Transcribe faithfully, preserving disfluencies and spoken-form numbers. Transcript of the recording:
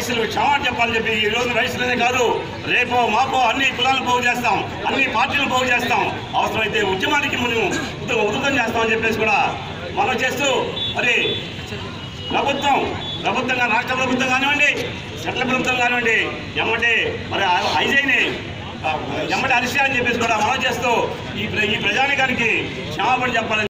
వైశ్యులు క్షమాపణ చెప్పాలని చెప్పి ఈ రోజు వైశ్యులనే కాదు రేపో మాపో అన్ని కులాలను పోగు చేస్తాం, అన్ని పార్టీలను పోగు చేస్తాం, అవసరమైతే ఉద్యమానికి మనం ఉధృతం చేస్తామని చెప్పేసి కూడా మనం చేస్తూ మరి ప్రభుత్వం ప్రభుత్వంగా రాష్ట్ర ప్రభుత్వం కానివ్వండి, సెంట్రల్ ప్రభుత్వం కానివ్వండి, ఎమ్మటే మరి ఐజైని ఎమ్మటి అరిసి అని చెప్పేసి కూడా మనం చేస్తూ ఈ ఈ ప్రజానికానికి క్షమాపణ చెప్పాలని